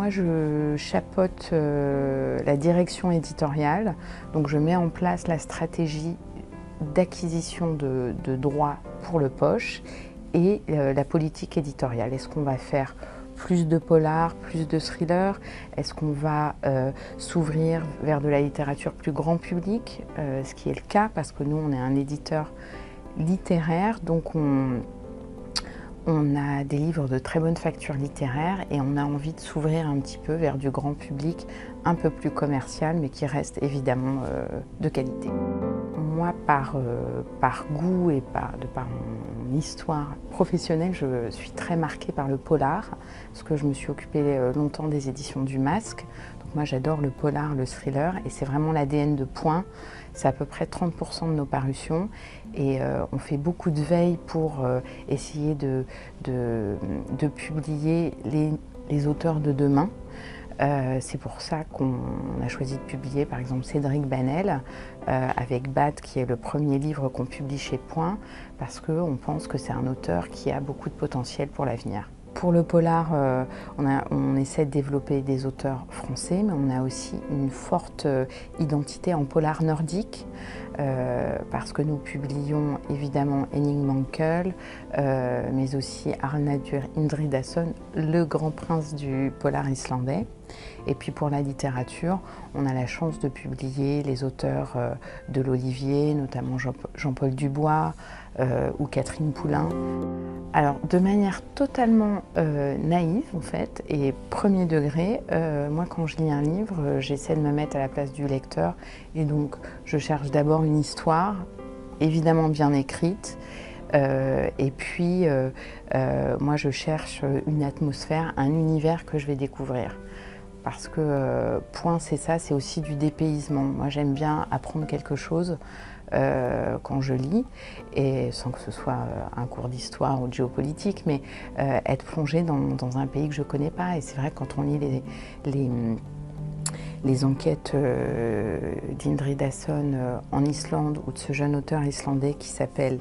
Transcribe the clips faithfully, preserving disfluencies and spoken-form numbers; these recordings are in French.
moi, je chapeaute euh, la direction éditoriale, donc je mets en place la stratégie d'acquisition de, de droits pour le poche et euh, la politique éditoriale. Est-ce qu'on va faire plus de polar, plus de thriller? Est-ce qu'on va euh, s'ouvrir vers de la littérature plus grand public, euh, ce qui est le cas parce que nous, on est un éditeur littéraire, donc on, on a des livres de très bonne facture littéraire et on a envie de s'ouvrir un petit peu vers du grand public un peu plus commercial, mais qui reste évidemment euh, de qualité. Moi, par, euh, par goût et par, de par mon histoire professionnelle, je suis très marquée par le polar, parce que je me suis occupée longtemps des éditions du Masque. Donc moi, j'adore le polar, le thriller, et c'est vraiment l'A D N de Point. C'est à peu près trente pour cent de nos parutions, et euh, on fait beaucoup de veille pour euh, essayer de, de, de publier les, les auteurs de demain. Euh, c'est pour ça qu'on a choisi de publier par exemple Cédric Banel euh, avec Bat, qui est le premier livre qu'on publie chez Point, parce qu'on pense que c'est un auteur qui a beaucoup de potentiel pour l'avenir. Pour le polar, euh, on, a, on essaie de développer des auteurs français, mais on a aussi une forte euh, identité en polar nordique, euh, parce que nous publions évidemment Henning Mankell, euh, mais aussi Arnadur Indridason, le grand prince du polar islandais. Et puis pour la littérature, on a la chance de publier les auteurs euh, de l'Olivier, notamment Jean-Paul Dubois euh, ou Catherine Poulain. Alors, de manière totalement euh, naïve, en fait, et premier degré, euh, moi, quand je lis un livre, euh, j'essaie de me mettre à la place du lecteur. Et donc, je cherche d'abord une histoire, évidemment bien écrite. Euh, et puis, euh, euh, moi, je cherche une atmosphère, un univers que je vais découvrir. Parce que euh, Point, c'est ça, c'est aussi du dépaysement. Moi, j'aime bien apprendre quelque chose euh, quand je lis, et sans que ce soit euh, un cours d'histoire ou de géopolitique, mais euh, être plongé dans, dans un pays que je ne connais pas. Et c'est vrai que quand on lit les, les, les enquêtes euh, d'Indridason euh, en Islande, ou de ce jeune auteur islandais qui s'appelle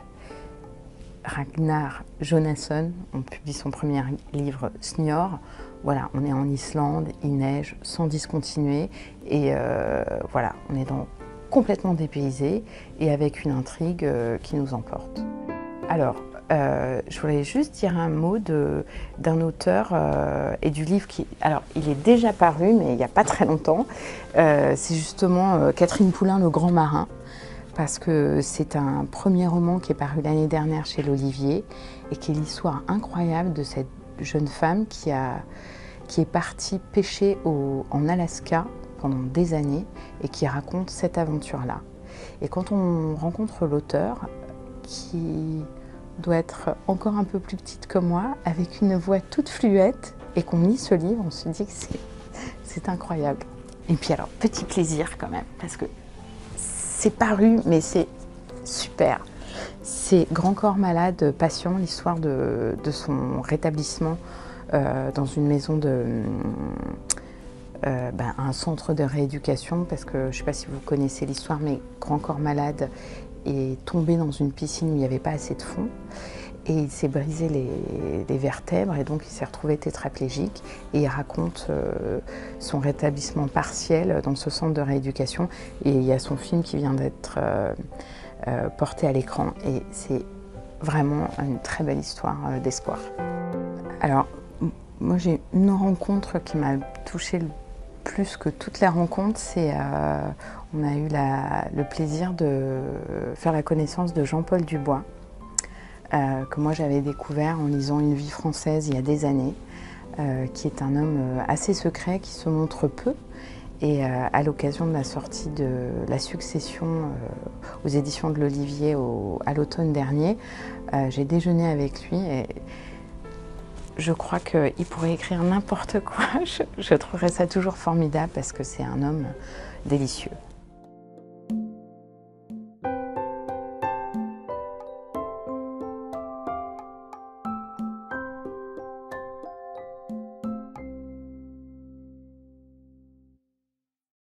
Ragnar Jonasson, on publie son premier livre Snior. Voilà, on est en Islande, il neige sans discontinuer, et euh, voilà, on est dans, complètement dépaysé et avec une intrigue euh, qui nous emporte. Alors, euh, je voulais juste dire un mot d'un auteur euh, et du livre qui... Alors, il est déjà paru, mais il n'y a pas très longtemps. Euh, c'est justement euh, Catherine Poulain, Le Grand Marin, parce que c'est un premier roman qui est paru l'année dernière chez l'Olivier et qui est l'histoire incroyable de cette jeune femme qui, a, qui est partie pêcher au, en Alaska pendant des années et qui raconte cette aventure-là. Et quand on rencontre l'auteur, qui doit être encore un peu plus petite que moi, avec une voix toute fluette, et qu'on lit ce livre, on se dit que c'est incroyable. Et puis alors, petit plaisir quand même, parce que c'est paru, mais c'est super. C'est Grand corps malade, patient, l'histoire de, de son rétablissement euh, dans une maison de... Euh, ben, un centre de rééducation, parce que je ne sais pas si vous connaissez l'histoire, mais Grand corps malade est tombé dans une piscine où il n'y avait pas assez de fond et il s'est brisé les, les vertèbres et donc il s'est retrouvé tétraplégique, et il raconte euh, son rétablissement partiel dans ce centre de rééducation, et il y a son film qui vient d'être euh, euh, porté à l'écran, et c'est vraiment une très belle histoire euh, d'espoir. Alors, moi j'ai une rencontre qui m'a touchée le plus que toutes les rencontres, c'est euh, on a eu la, le plaisir de faire la connaissance de Jean-Paul Dubois, euh, que moi j'avais découvert en lisant Une vie française il y a des années, euh, qui est un homme assez secret, qui se montre peu. Et euh, à l'occasion de la sortie de La Succession euh, aux éditions de l'Olivier à l'automne dernier, euh, j'ai déjeuné avec lui, et je crois qu'il pourrait écrire n'importe quoi. Je, je trouverais ça toujours formidable, parce que c'est un homme délicieux.